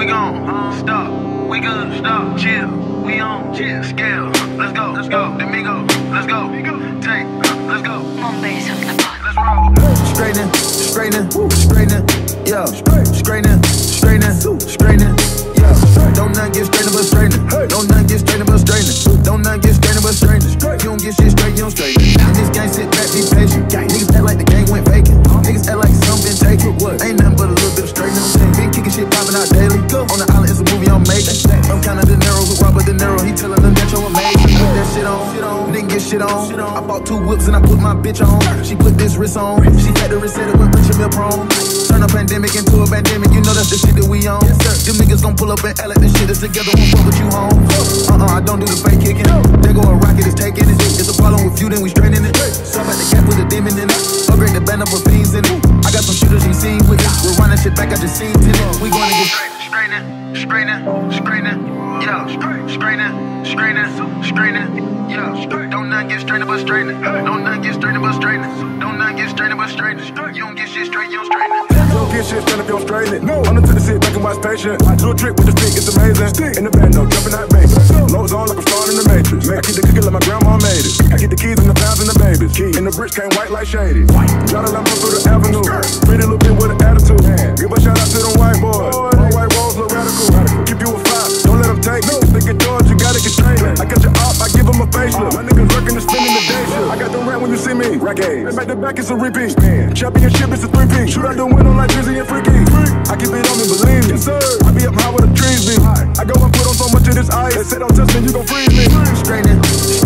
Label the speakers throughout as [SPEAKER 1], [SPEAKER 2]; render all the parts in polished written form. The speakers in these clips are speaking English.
[SPEAKER 1] we gon' stop. We good, stop, chill. We on, chill, scale. Let's go, the Migos, let's go. Take, let's go. Let's roll.
[SPEAKER 2] Straightenin, yeah. Straightenin, yeah. Don't not get straightenin' but straightenin'. Don't not get straightenin' but straightenin'. Don't not get straightenin' but straightenin'. You don't get shit straight, you don't straighten. In this game, sit back, be patient. Niggas act like the game went vacant. Niggas act like something taken. Ain't nothing but a little bit of straightenin'. Been kicking shit poppin' out daily. On the island, it's a movie I'm making. I'm kinda De Niro who Robert De Niro. He tellin' them that you're amazing. Put that shit on, didn't get shit on. I bought 2 whips and I put my bitch on. She put this wrist on. She had the wrist, said it went Richard Mill prone. Turn a pandemic into a pandemic, you know that's the shit that we on. Them niggas gon' pull up and act like this shit is together, won't fuck with you home. I don't do the fake kicking. There go a rocket, it's taking it. It's a problem with you, then we straightening it. Stop at the cap with a demon in it. Upgrade the band up with fiends in it. I got some shooters you seen with it. We're running shit back, I just seen in it. We gonna get
[SPEAKER 1] straightenin', yeah. Straightenin', yeah. Don't not get straightenin' but straightenin'. Don't not get straightenin' but straightenin'. Don't not get straightenin' but straightenin'. You don't get shit straight, you don't straighten it.
[SPEAKER 3] You don't get shit straight if you don't straighten it. No. I'm the to the sit back and watch patient. I do a trick with the stick, it's amazing. In the band, no jumping out baby. Loads on like I'm starting the Matrix. I keep the cookie like my grandma made it. I get the keys and the pounds and the babies. And the bricks came white like shady. Drive a Lambo through the avenue. Pretty little bit with an attitude. Give a shout out to them white boys. All white rolls look radical. Keep you a 5, don't let them take it. If they get yours, you gotta get straight. I got your op, I give them a facelift. My niggas working and spending the day shift. I got them rap when you see me. Rackets. And back to back, it's a repeat. Championship, it's a 3-P. Shoot out the window like Drizzy and Freaky. I keep it on me, believe me. Yes, sir. I be up high where the trees be. I go and put on so much of this ice. They say don't touch me, you gon' freeze me.
[SPEAKER 2] straightenin',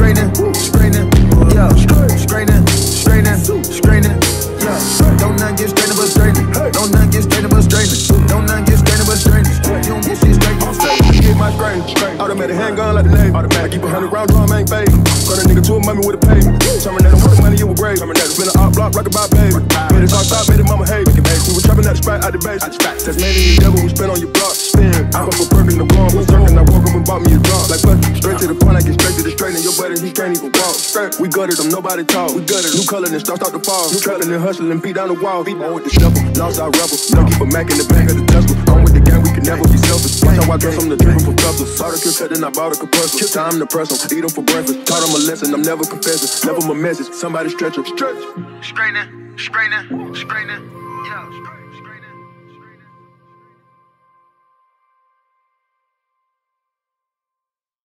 [SPEAKER 2] yeah. Straightenin, yeah. Don't not get straightenin' but straightenin'. Don't not get straightenin' but straightenin'. Don't not get straightenin' but straightenin'. You don't get shit straight, you don't straighten.
[SPEAKER 3] Get my straightenin'. Automatic handgun like the Navy. I keep 100 round drum, ain't fade. Turn a nigga to a mummy with a pavement. Terminator with the money, you a grave. Spin an op block, rock about baby. Made it talk stop, made it mama hate. We were trapping at the spot, out the base. That's made in the devil, we spin on your block. Spin. I fuck a perk in the wrong, was jerking. I woke up and bought me a drop. Like fuck, straight to the point, I get straight to the straight. And your buddy, he can't even walk. We gutted them, nobody talk. We gutted new color and start to fall. Trapping and hustling, beat down the wall. On with the shuffle, lost our rebel. Don't keep a Mac in the back of the Tesla. On with the gang, we can never be selfish. Watch how I dress, I'm the driven professor. Saw the kill cut, then I bought a compressor. Time to press them, eat them for breakfast. Taught them a lesson, I'm never confessing. Never my message, somebody stretch them.
[SPEAKER 1] Straightenin', yeah.